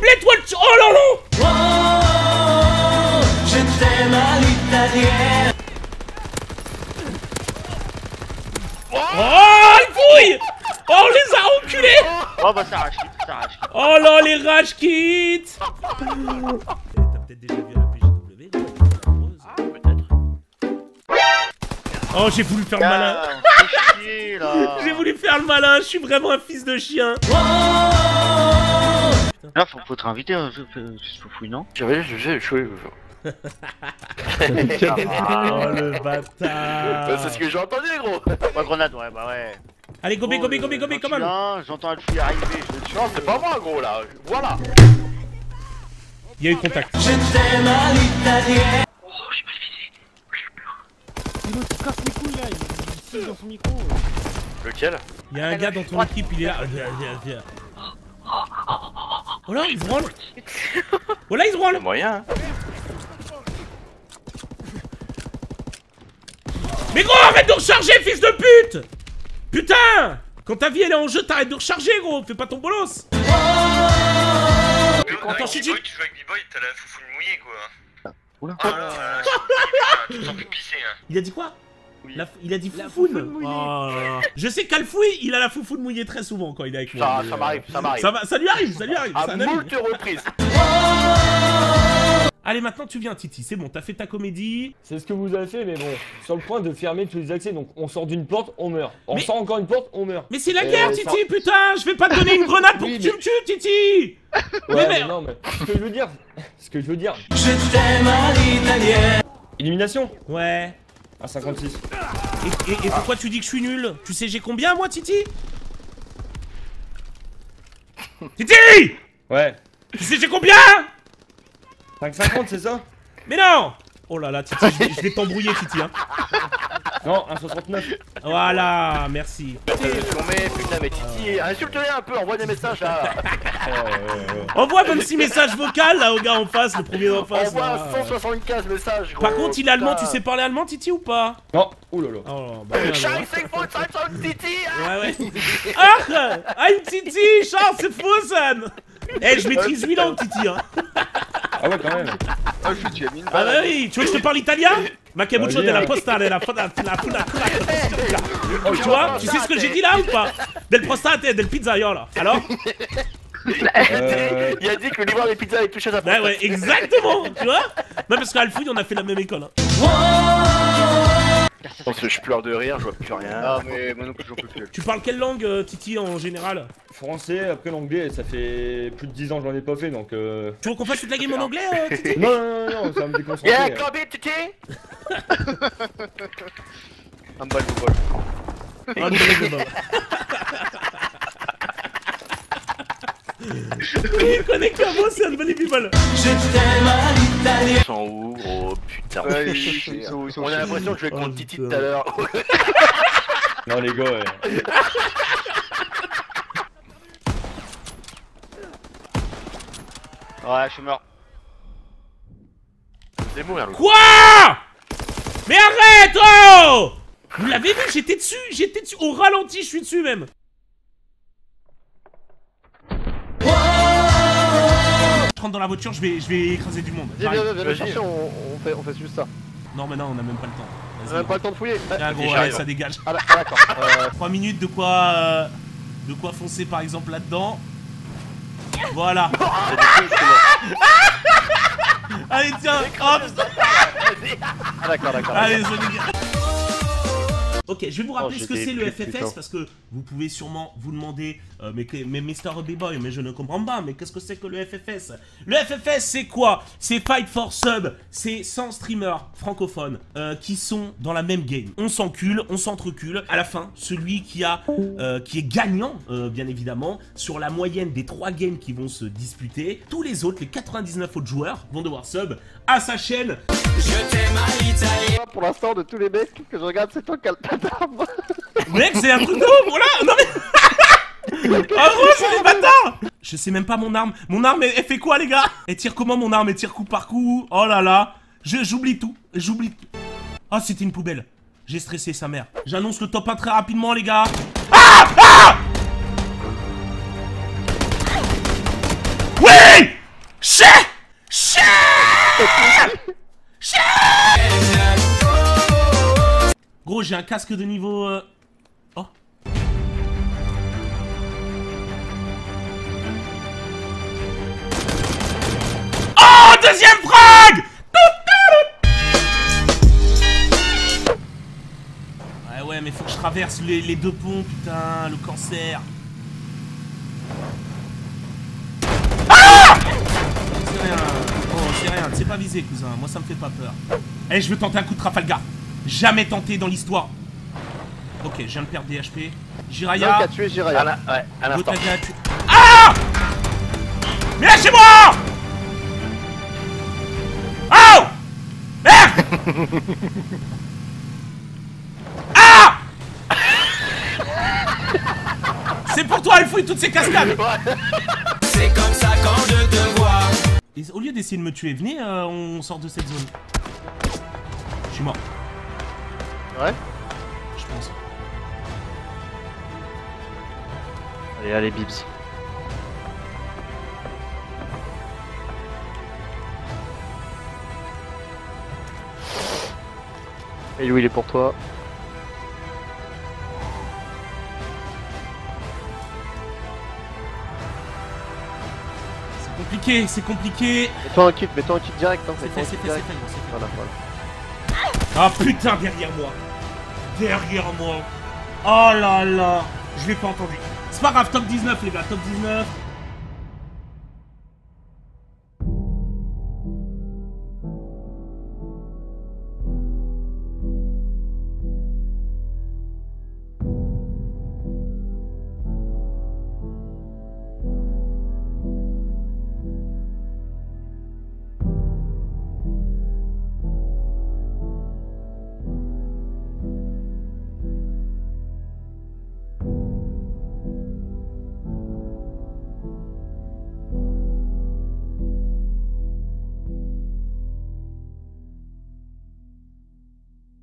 doublé toi le... Oh là là. Oh, je t'aime à l'italienne. Oh, il fouille. Oh, on les a enculés. Oh bah ça arrache, ça arrache. Oh là, les rage kits. T'as peut-être déjà vu à la PGW. Ah, peut-être. Oh, j'ai voulu faire le malin. Fais chier, là. J'ai voulu faire le malin, je suis vraiment un fils de chien. Là, faut te réinviter, Foufouille, non? J'avais joué. Oh le bâtard. C'est ce que j'ai entendu, gros. Bah, grenade, ouais, bah ouais. Allez, gobé, gobé, gobé, gobé, comment? J'entends le fouille arriver, je le tue. Non, c'est pas moi, gros, là. Voilà. Il y a eu contact. Je t'aime à l'italienne. Oh, j'ai mal visé. Il te casse les couilles là, il siffle dans son micro. Lequel? Il y a un gars dans ton équipe, il est là. Viens. Oh là, il se branle. Oh là, il se branle. Moyen, hein. Mais gros, arrête de recharger, fils de pute. Putain. Quand ta vie elle est en jeu, t'arrêtes de recharger, gros. Fais pas ton bolos. Attends, tu joues avec B-Boy, t'as la foufoune mouillée, quoi. Oula. Ah là là, tu te sens plus pisser, hein. Il a dit quoi? Oui. Il a dit foufoune. Oh là là. Je sais qu'Alfouille, il a la foufoune mouillée très souvent quand il est avec moi. Ça m'arrive, ça m'arrive. Ça lui arrive, ça lui arrive. À c'est un ami. moult reprises. Allez, maintenant tu viens, Titi, c'est bon, t'as fait ta comédie. C'est ce que vous avez fait, mais bon, sur le point de fermer tous les accès, donc on sort d'une porte, on meurt. On Mais- sort encore une porte, on meurt. Mais c'est la guerre, Titi, ça- putain. Je vais pas te donner une grenade pour Oui, que tu mais- me tues, Titi. Ouais, mais- mais non, mais ce que je veux dire, Je t'aime à l'italienne. élimination Ouais. à 56. Et pourquoi tu dis que je suis nul? Tu sais j'ai combien, moi, Titi? Titi! Ouais. Tu sais j'ai combien? 5,50 c'est ça? Mais non! Oh là là, Titi, je vais t'embrouiller, Titi, hein. Non, 1,69. Voilà, merci. Putain, mais Titi, insulte-les un peu, envoie des messages là. Envoie 26 messages vocaux, là, au gars en face, le premier en face. Envoie là. 175 messages, gros. Par contre, il est allemand, tu Putain. sais parler allemand, Titi, ou pas? Non, oulala. Oh, bah, bien, Scheiße, Titi. ouais, ouais. Ach, ein Titi, Charles, c'est Fosen. Eh, je maîtrise 8 langues, Titi, hein. Ah ouais, quand même. Ah, je suis mis une Ah bah oui, tu veux que je te parle italien? Ma che mucho Vas-y, della hein. posta, della tu vois? Tu sais ce que j'ai dit là ou pas? Del prostate et del pizzaiolo. Alors? Il a dit que le livreur des pizzas avait touché sa Bah ouais, exactement, tu vois? Même parce qu'à Alfouille, on a fait la même école, hein. Je pense que je pleure de rire, je vois plus rien. Ah, mais moi non plus, j'en peux plus. Tu parles quelle langue, Titi, en général? Français, après l'anglais, ça fait plus de 10 ans que j'en ai pas fait, donc Tu veux qu'on fasse toute la game en anglais, Titi? Non, ça va me déconcentrer. Yeah, Kobe, Titi. Un bal de bol. Unbelievable. Il connaît qu'un mot, c'est unbelievable. Je t'aime à l'italienne. Ils sont où, gros? Putain, Ouais, on fait ils chier. sont où, ils sont On a où. l'impression que je vais contre Titi tout à l'heure. Non, les gars, ouais. Ouais, je suis mort. C'est mourir, le Quoi? Mais arrête, oh! Vous l'avez vu, j'étais dessus, au ralenti, je suis dessus même. Je rentre dans la voiture, je vais écraser du monde. J'arrive. Vas-y, chercher, on fait juste ça. Non mais non, on a même pas le temps. On Vas-y. a même pas le temps de fouiller. Ah, gros, Ok, ouais, j'arrive. ça dégage. Ah d'accord. 3 minutes de quoi foncer par exemple là-dedans. Voilà. Allez tiens, hop. Ah d'accord. Allez, ça dégage. Ok, je vais vous rappeler Oh, ce que c'est le j'étais FFS putain. parce que vous pouvez sûrement vous demander mais Mr. B-Boy, mais je ne comprends pas, mais qu'est-ce que c'est que le FFS? Le FFS c'est quoi? C'est Fight for Sub, c'est 100 streamers francophones qui sont dans la même game. On s'encule, on s'entrecule. À la fin, celui qui est gagnant, bien évidemment, sur la moyenne des 3 games qui vont se disputer, tous les autres, les 99 autres joueurs, vont devoir sub à sa chaîne. Je t'aime à l'italienne. Pour l'instant, de tous les mecs que je regarde, c'est toi qui as le patard. Mec, c'est un truc de ouf, voilà. Non mais... Oh gros, c'est des bâtards. Je sais même pas mon arme. Mon arme, elle fait quoi, les gars? Elle tire comment, mon arme? Elle tire coup par coup. Oh là là. J'oublie tout. J'oublie tout. Oh, c'était une poubelle. J'ai stressé sa mère. J'annonce le top 1 très rapidement, les gars. Ah! Ah! Oui! Chais! Gros, j'ai un casque de niveau... Oh. Oh, deuxième frag! Ouais, mais faut que je traverse les deux ponts, putain, le cancer. Ah! C'est rien. Oh, c'est rien, c'est pas visé, cousin. Moi, ça me fait pas peur. Allez, je veux tenter un coup de Trafalgar. Jamais tenté dans l'histoire. Ok, je viens de perdre des HP. Jiraya. qui a tué Jiraya. Ouais, à L'autre l'instant. a tué. Ah! Mais lâchez-moi! Oh! Merde! Ah! C'est pour toi, il fouille toutes ces cascades. C'est comme ça quand je te vois. Et au lieu d'essayer de me tuer, venez, on sort de cette zone. Je suis mort. Ouais. Je pense. Allez, allez, Bibs. Et Louis, il est pour toi. C'est compliqué, c'est compliqué. Mets-toi un kit direct. Hein. C'est fait, c'est fait, c'est fait, c'est fait. Voilà, voilà. Ah putain, derrière moi. Derrière moi. Oh là là. Je l'ai pas entendu. C'est pas grave, top 19 les gars, top 19.